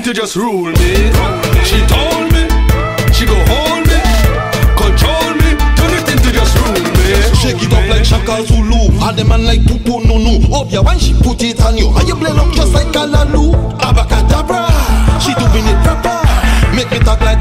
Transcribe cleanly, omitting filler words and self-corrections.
to just rule me. She told me she go hold me, control me, turn it into just rule me. Shake it up like Shaka Zulu, and the man like Pupu Nunu. Oh yeah, when she put it on you, and you blend up just like Kalalu. Abacadabra, she doing it proper. Make me talk like